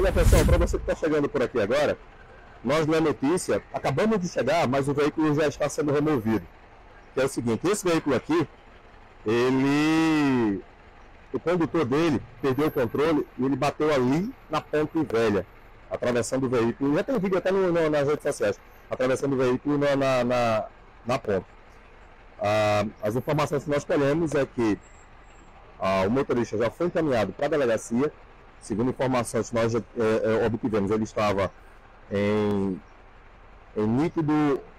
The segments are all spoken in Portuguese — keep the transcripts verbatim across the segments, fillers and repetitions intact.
Olha pessoal, para você que está chegando por aqui agora, nós na notícia, acabamos de chegar, mas o veículo já está sendo removido. Que é o seguinte, esse veículo aqui, ele... o condutor dele perdeu o controle e ele bateu ali na ponte velha, atravessando o veículo. Já tem vídeo até no, no, nas redes sociais, atravessando o veículo na, na, na, na ponte. Ah, as informações que nós colhemos é que ah, o motorista já foi encaminhado para a delegacia. Segundo informações que nós é, é, obtivemos, ele estava em, em nítido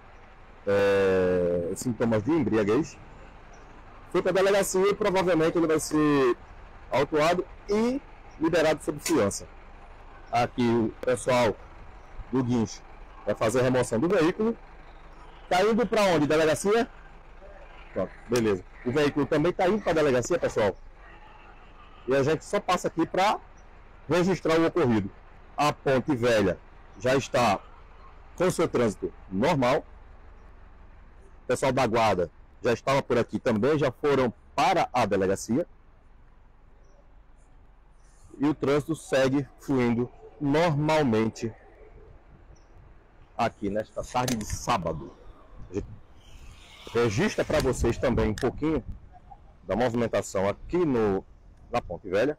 é, sintomas de embriaguez. Foi para a delegacia e provavelmente ele vai ser autuado e liberado sob fiança. Aqui o pessoal do guincho vai fazer a remoção do veículo. Está indo para onde? Delegacia? Pronto, beleza. O veículo também está indo para a delegacia, pessoal. E a gente só passa aqui para registrar o ocorrido. A ponte velha já está com seu trânsito normal. O pessoal da guarda já estava por aqui também, já foram para a delegacia. E o trânsito segue fluindo normalmente aqui nesta tarde de sábado. Registra para vocês também um pouquinho da movimentação aqui no, na Ponte Velha.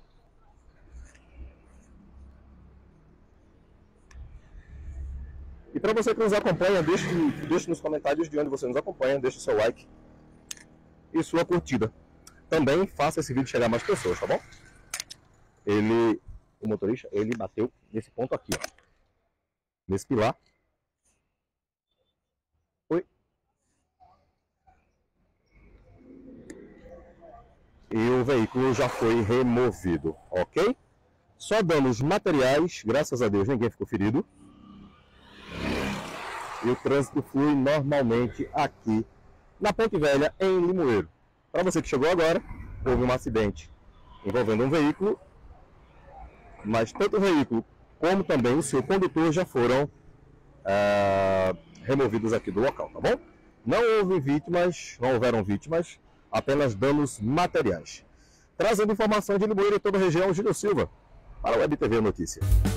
E para você que nos acompanha, deixe, deixe nos comentários de onde você nos acompanha, deixe seu like e sua curtida. Também faça esse vídeo chegar a mais pessoas, tá bom? Ele, o motorista, ele bateu nesse ponto aqui, ó, nesse pilar. Oi. E o veículo já foi removido, ok? Só danos materiais, graças a Deus ninguém ficou ferido. E o trânsito flui normalmente aqui na Ponte Velha, em Limoeiro. Para você que chegou agora, houve um acidente envolvendo um veículo, mas tanto o veículo como também o seu condutor já foram ah, removidos aqui do local, tá bom? Não houve vítimas, não houveram vítimas, apenas danos materiais. Trazendo informação de Limoeiro e toda a região, Gilio Silva, para a Web T V Notícia.